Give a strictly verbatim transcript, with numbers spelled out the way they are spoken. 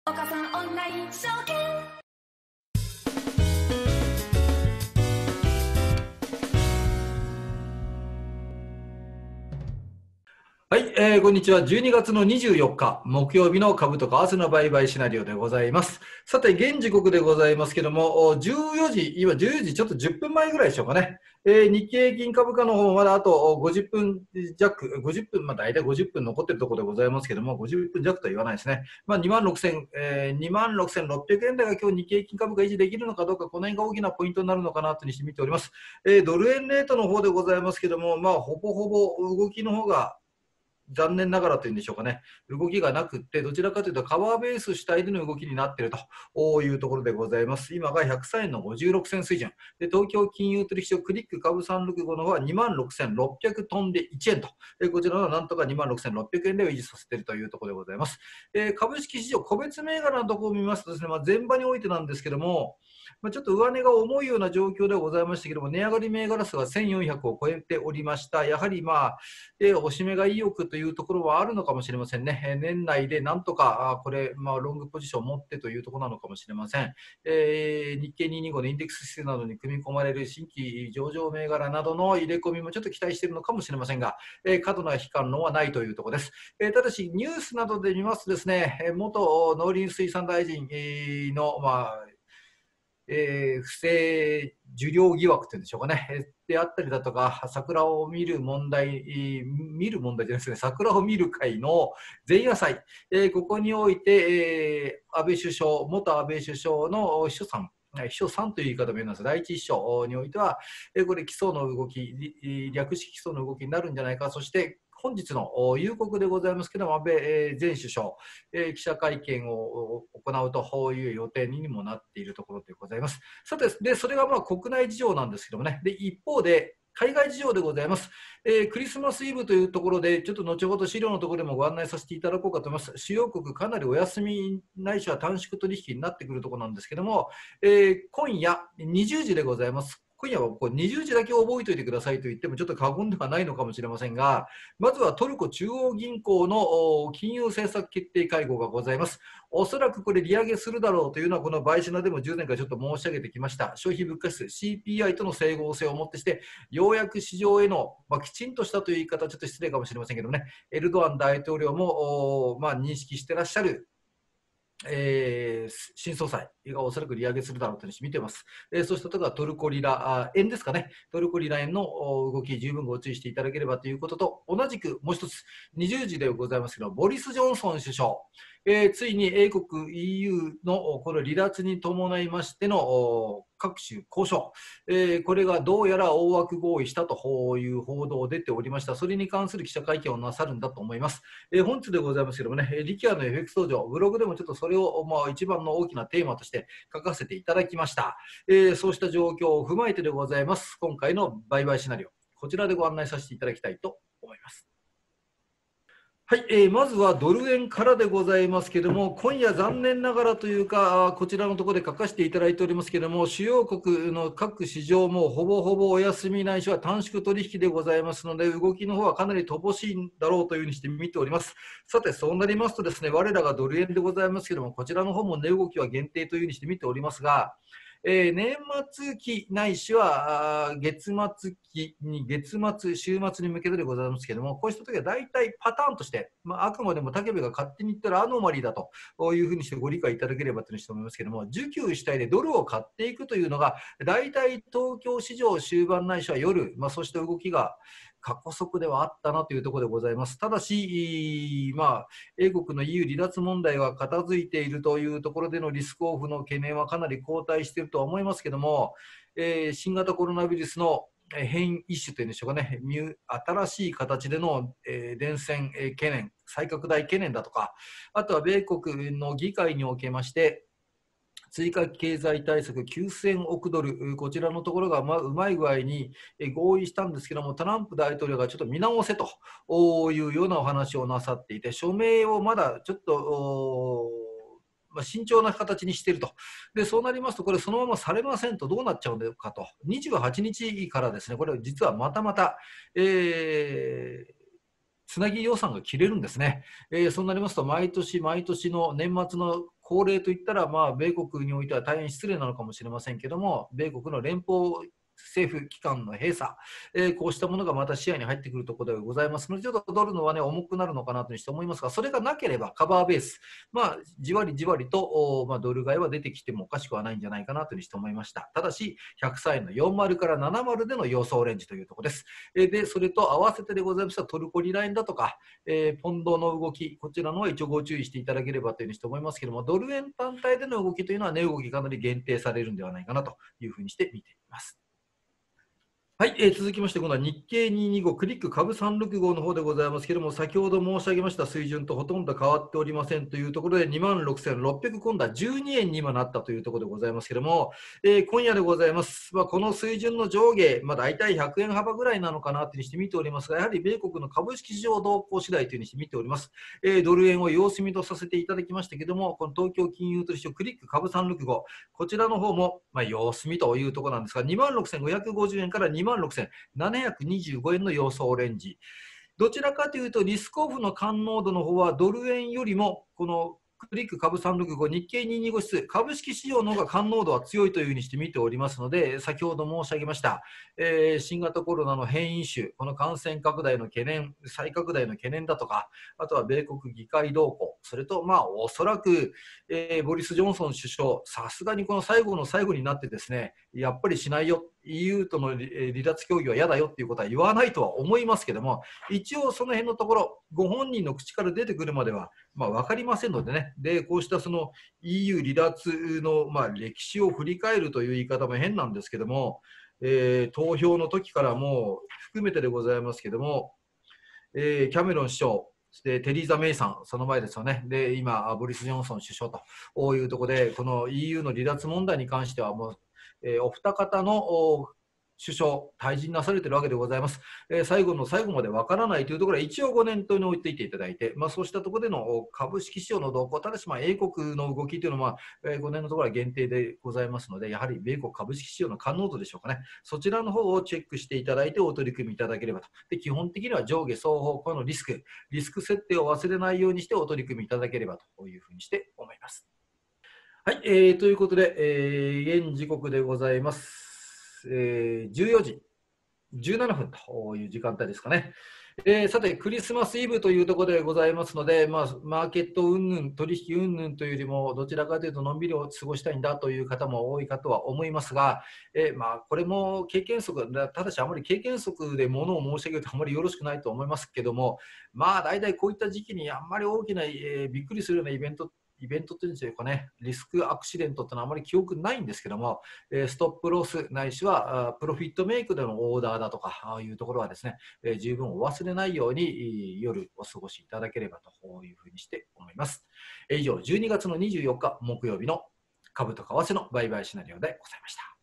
岡さんオンライン証券。 はい、えー、こんにちは。じゅうにがつのにじゅうよっか、木曜日の株と為替の売買シナリオでございます。さて、現時刻でございますけども、じゅうよじ、今じゅうよじちょっとじゅっぷんまえぐらいでしょうかね。えー、日経平均株価の方もまだあとごじゅっぷん弱、ごじゅっぷん、まあ大体ごじゅっぷん残ってるところでございますけども、ごじゅっぷん弱とは言わないですね。まあにまんろくせん、えー、にまんろくせんろっぴゃくえん台が今日日経平均株価維持できるのかどうか、この辺が大きなポイントになるのかなとにして見ております。えー、ドル円レートの方でございますけども、まあほぼほぼ動きの方が残念ながらというんでしょうかね、動きがなくって、どちらかというとカバーベース主体での動きになっているというところでございます。今がひゃくさんえんのごじゅうろくせん水準。で、東京金融取引所クリック株さんびゃくろくじゅうごの方はにまんろくせんろっぴゃく飛んでいちえんと、こちらのなんとかにまんろくせんろっぴゃくえん台を維持させているというところでございます。えー、株式市場、個別銘柄のところを見ますとですね、まあ、前場においてなんですけども、まあ、ちょっと上値が重いような状況ではございましたけども、値上がり銘柄数がせんよんひゃくを超えておりました。やはりまあ、えー、おしめが意欲というところはあるのかもしれませんね。えー、年内でなんとか、あこれ、まあ、ロングポジションを持ってというところなのかもしれません。えー、日経にひゃくにじゅうごのインデックス指数などに組み込まれる新規上場銘柄などの入れ込みもちょっと期待しているのかもしれませんが、えー、過度な悲観論はないというところです。えー、ただし、ニュースなどで見ますとですね、元農林水産大臣の、まあ、えー、不正受領疑惑というんでしょうかね、であったりだとか、桜を見る問題、見る問題じゃないですね、桜を見る会の前夜祭、えー、ここにおいて、えー、安倍首相、元安倍首相の秘書さん、秘書さんという言い方も言います。第一秘書においては、これ、基礎の動き、略式基礎の動きになるんじゃないか、そして本日の夕刻でございますけれども、安倍前首相、記者会見を行うという予定にもなっているところでございます。さて、でそれがまあ国内事情なんですけどもね、で一方で、海外事情でございます、えー、クリスマスイブというところで、ちょっと後ほど資料のところでもご案内させていただこうかと思います。主要国、かなりお休みないしは短縮取引になってくるところなんですけども、えー、今夜にじゅうじでございます。今夜はこうにじゅうじだけ覚えておいてくださいと言ってもちょっと過言ではないのかもしれませんが、まずはトルコ中央銀行の金融政策決定会合がございます。おそらくこれ利上げするだろうというのは、このバイシナでもじゅうねんからちょっと申し上げてきました。消費物価指数 シーピーアイ との整合性をもってして、ようやく市場への、まあ、きちんとしたという言い方はちょっと失礼かもしれませんけどね、エルドアン大統領も、まあ、認識してらっしゃるえー、新総裁がおそらく利上げするだろうと見ています。えー、そうしたところはトルコリラ円ですかね、トルコリラ円の動き、十分ご注意していただければということと、同じくもう一つ、にじゅうじでございますけど、ボリス・ジョンソン首相、えー、ついに英国 イーユー のこの離脱に伴いましての各種交渉、えー、これがどうやら大枠合意したという報道出ておりました。それに関する記者会見をなさるんだと思います。えー、本日でございますけどもね、リキアの エフエックス 登場、ブログでもちょっとそれをまあ一番の大きなテーマとして書かせていただきました。えー、そうした状況を踏まえてでございます。今回の売買シナリオ、こちらでご案内させていただきたいと思います。はい、えー、まずはドル円からでございますけれども、今夜残念ながらというか、こちらのところで書かせていただいておりますけれども、主要国の各市場もほぼほぼお休みないしは短縮取引でございますので、動きの方はかなり乏しいんだろうというふうにして見ております。さて、そうなりますとですね、我らがドル円でございますけれども、こちらの方も値動きは限定というふうにして見ておりますが、えー、年末期ないしは月末期に、月末、週末に向けてでございますけれども、こうした時は大体パターンとして、まあ、あくまでも武部が勝手に言ったらアノマリーだというふうにしてご理解いただければというふうに思いますけれども、需給主体でドルを買っていくというのが、大体東京市場終盤ないしは夜、まあ、そうした動きが過去速ではあったなというところでございます。ただし、まあ、英国の イーユー 離脱問題が片付いているというところでのリスクオフの懸念はかなり後退しているとは思いますけれども、えー、新型コロナウイルスの変異種というんでしょうかね、新しい形での、えー、伝染懸念、再拡大懸念だとか、あとは米国の議会におけまして、追加経済対策きゅうせんおくドル、こちらのところがうまい具合に合意したんですけども、トランプ大統領がちょっと見直せというようなお話をなさっていて、署名をまだちょっとまあ、慎重な形にしていると。で、そうなりますと、これそのままされませんとどうなっちゃうのかと。にじゅうはちにちからですね、これ実はまたまた、えーつなぎ予算が切れるんですね。えー、そうなりますと、毎年毎年の年末の恒例といったら、まあ、米国においては大変失礼なのかもしれませんけども、米国の連邦政府機関の閉鎖、えー、こうしたものがまた視野に入ってくるところでございますので、ちょっとドルのは、ね、重くなるのかなとして思いますが、それがなければカバーベース、まあ、じわりじわりと、まあ、ドル買いは出てきてもおかしくはないんじゃないかなというして思いました。ただし、ひゃくさんえんのよんじゅうからななじゅうでの予想レンジというところです。えー、で、それと合わせてでございましたトルコリラインだとか、えー、ポンドの動き、こちらのは一応ご注意していただければというふうにして思いますけれども、ドル円単体での動きというのは値動きかなり限定されるんではないかなというふうにして見ています。はい、えー、続きまして、今度は日経にひゃくにじゅうごクリック株さんびゃくろくじゅうごの方でございますけれども、先ほど申し上げました水準とほとんど変わっておりませんというところで、にまんろくせんろっぴゃく、今度はじゅうにえんに今なったというところでございますけれども、えー、今夜でございます。まあ、この水準の上下、まあ、大体ひゃくえん幅ぐらいなのかなというふうにして見ておりますが、やはり米国の株式市場動向次第というふうにして見ております。えー、ドル円を様子見とさせていただきましたけれども、この東京金融取引所クリック株さんびゃくろくじゅうご、こちらの方もまあ様子見というところなんですが、にまんろくせんごひゃくごじゅうえんからにまんろくせんななひゃくにじゅうごえんの予想レンジ。どちらかというと、リスクオフの感濃度の方はドル円よりも、このクリック株さんびゃくろくじゅうご、日経にひゃくにじゅうご指数、株式市場の方が感濃度は強いというふうにして見ておりますので、先ほど申し上げました、えー、新型コロナの変異種、この感染拡大の懸念、再拡大の懸念だとか、あとは米国議会動向、それと、まあ、おそらく、えー、ボリス・ジョンソン首相、さすがにこの最後の最後になってですね、やっぱりしないよ、イーユー との離脱協議は嫌だよっていうことは言わないとは思いますけども、一応その辺のところ、ご本人の口から出てくるまでは、まあ、分かりませんのでね、でこうしたその イーユー 離脱の、まあ、歴史を振り返るという言い方も変なんですけども、えー、投票の時からも含めてでございますけども、えー、キャメロン首相、でテリーザ・メイさん、その前ですよね、で今、ボリス・ジョンソン首相というところで、この イーユー の離脱問題に関しては、もう、えー、お二方の首相、退陣なされているわけでございます。えー、最後の最後までわからないというところは一応ご念頭に置いていていただいて、まあ、そうしたところでの株式市場の動向、ただしまあ英国の動きというのは、まあ、えー、ごねんのところは限定でございますので、やはり米国株式市場の感濃度でしょうかね、そちらの方をチェックしていただいてお取り組みいただければと。で基本的には上下双方向のリスク、リスク設定を忘れないようにしてお取り組みいただければというふうにして思います。はい、えー、ということで、えー、現時刻でございます。えー、じゅうよじじゅうななふんという時間帯ですかね。えー、さて、クリスマスイブというところでございますので、まあ、マーケット云々、取引云々というよりも、どちらかというと、のんびりを過ごしたいんだという方も多いかとは思いますが、えーまあ、これも経験則、ただし、あまり経験則でものを申し上げるとあまりよろしくないと思いますけども、まあ、大体こういった時期にあんまり大きな、えー、びっくりするようなイベントイベントというんですかね、リスクアクシデントってのはあまり記憶ないんですけども、ストップロスないしはプロフィットメイクでのオーダーだとか、ああいうところはですね、十分お忘れないように夜お過ごしいただければというふうにして思います。以上、じゅうにがつのにじゅうよっか木曜日の株と為替の売買シナリオでございました。